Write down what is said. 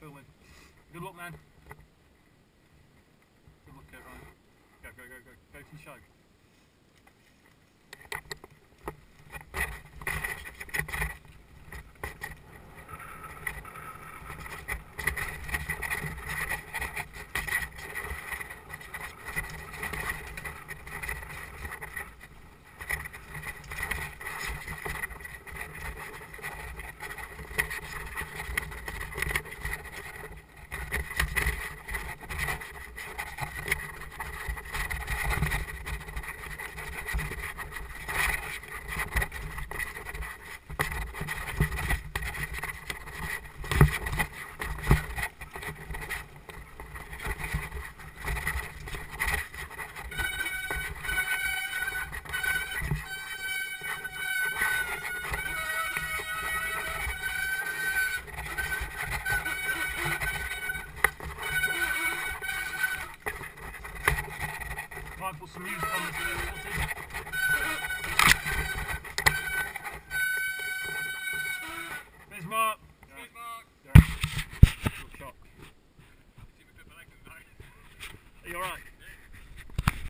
filming. Good luck, man. Good luck, Kirt Ryan. Go, go, go, go. Go to the show. Might put some music on this.